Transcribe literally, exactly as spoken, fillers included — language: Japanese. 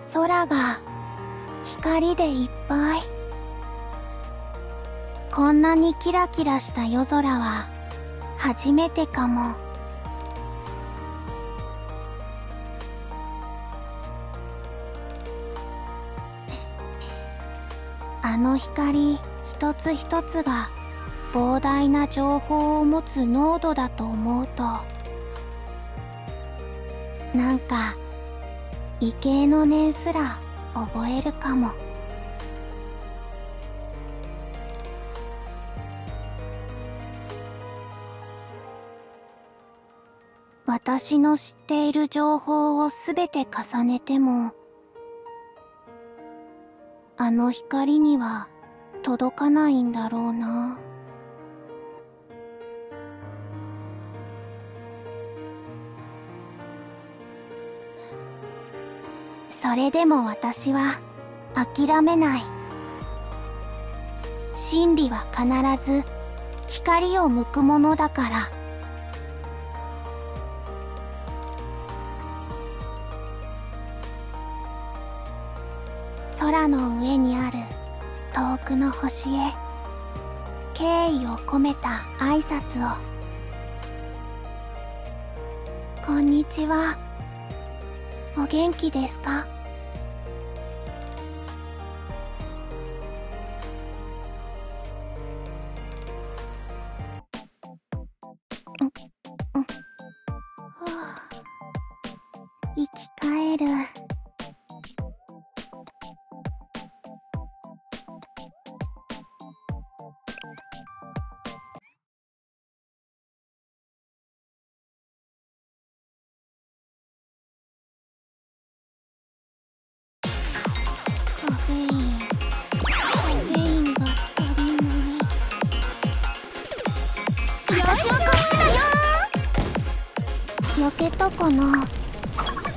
空が光でいっぱい。こんなにキラキラした夜空は初めてかも。あの光一つ一つが膨大な情報を持つ濃度だと思うと、なんか畏敬の念すら覚えるかも。私の知っている情報をすべて重ねても、あの光には届かないんだろうな。それでも私は諦めない。真理は必ず光を向くものだから。空の上にある遠くの星へ敬意を込めた挨拶を。こんにちは。お元気ですか？んんはあ、生き返る。カフェインカフェインが足りない。 私はこっちだよ。 焼けたかな？